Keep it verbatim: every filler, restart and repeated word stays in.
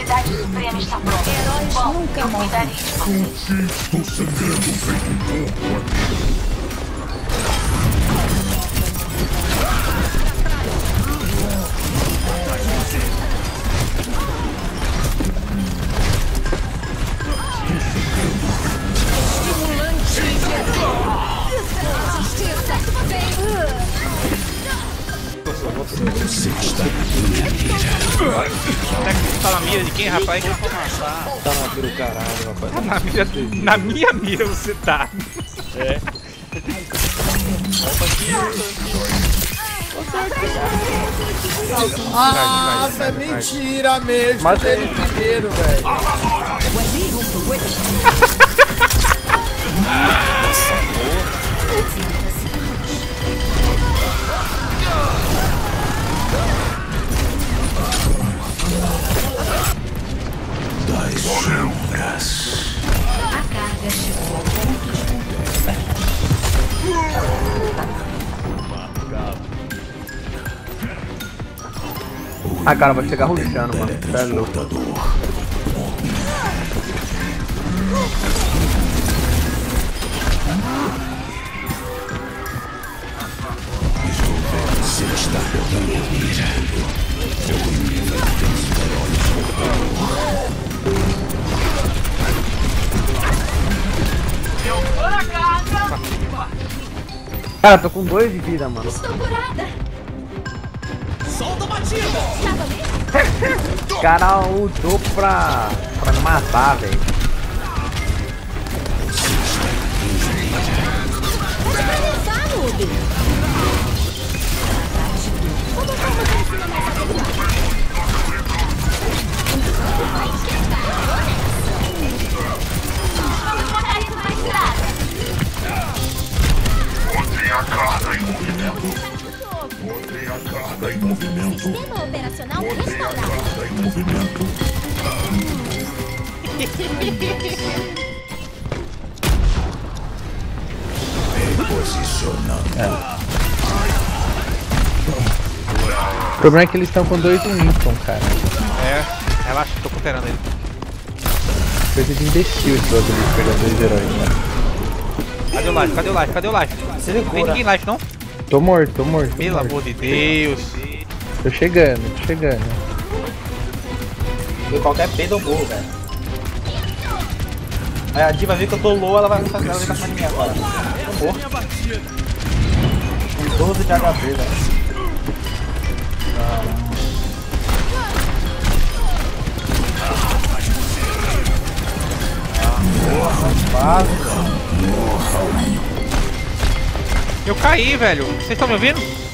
unidade suprema está pronta. Heróis Bom, nunca eu morrem. cuidarei de vocês. Estou sangrando feito um porco. Você está Tá na mira de quem, rapaz? Tá na mira do caralho, rapaz. Tá na mira, na minha mira você tá. É. Nossa, é mentira mesmo. Mas é inteiro, velho. das sombras. A carga chegou ao ponto de Ah, cara, vai chegar rushando, mano. Tá louco. Você está perdendo. Cara, tô com dois de vida, mano. Estou curada. Solta a batida! O cara ultou pra, pra me matar, velho. Pode atravessar, noob. Vou botar uma dancinha mais adequada. Vai esquentar, vamos botar isso na estrada. Botei a carga em movimento. Botei a carga em movimento. Sistema operacional Botei a restaurado. carga em movimento. Reposicionando. O problema é que eles estão com dois Winston, cara. É, relaxa, tô considerando ele. Coisa de imbecil esse bagulho de pegar dois heróis, mano. Cadê o life? Cadê o life? Cadê o life? Você Não tem ninguém life, não? Tô morto, tô morto. Tô Pelo morto. amor de Deus. Tô chegando, tô chegando. Eu qualquer pedo eu morro, velho. Aí a diva vê que eu tô low, ela vai me fazer, ela vai passar em mim agora. Eu morro. Com doze de H P, velho. Eu caí, velho. Vocês estão me ouvindo?